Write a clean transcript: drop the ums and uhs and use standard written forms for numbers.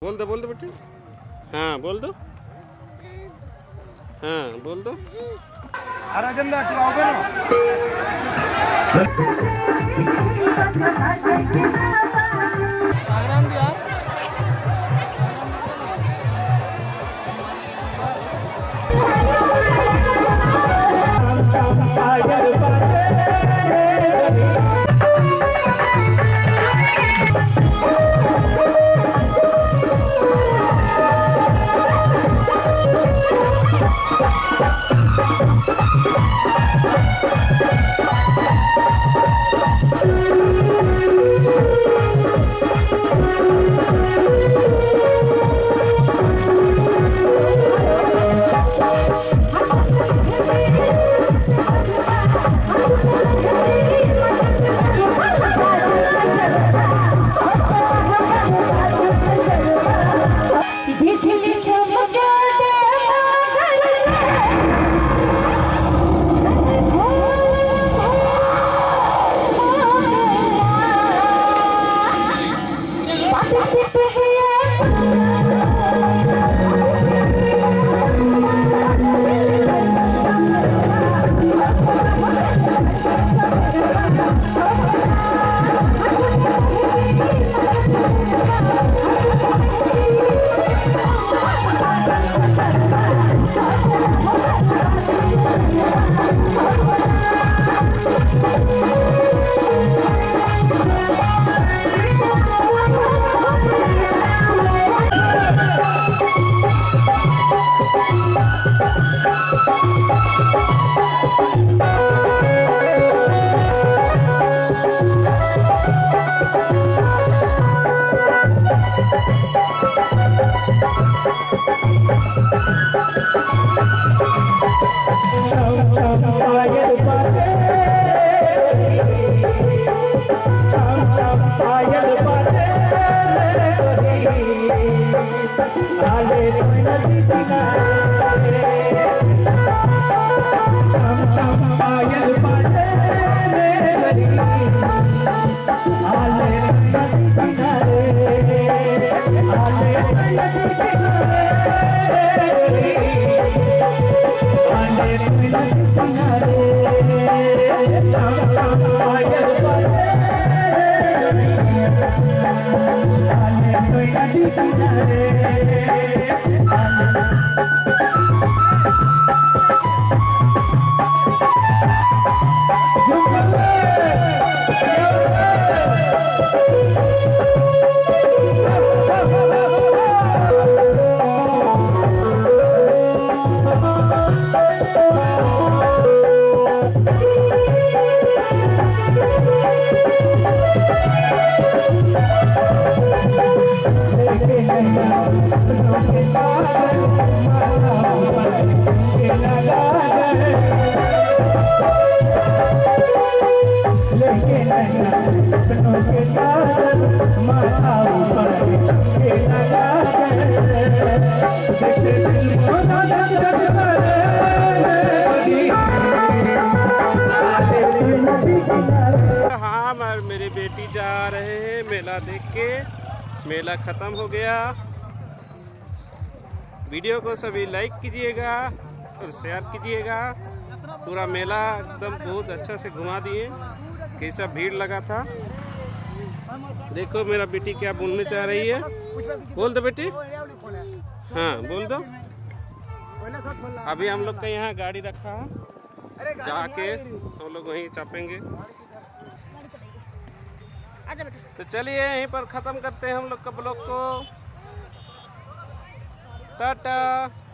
बोल दो बेटे। हाँ बोल दो। हाँ बोल दो। हाँ मेरी बेटी जा रहे हैं मेला देख के। मेला खत्म हो गया। वीडियो को सभी लाइक कीजिएगा और शेयर कीजिएगा। पूरा मेला एकदम बहुत अच्छा से घुमा दिए। कैसा भीड़ लगा था। देखो मेरा बेटी क्या बोलने चाह रही है। बोल दो बेटी। हाँ बोल दो। अभी हम लोग का यहाँ गाड़ी रखा है, जाके हम लोग वहीं चापेंगे। तो चलिए यहीं पर खत्म करते हैं हम लोग का ब्लॉग को। टाटा।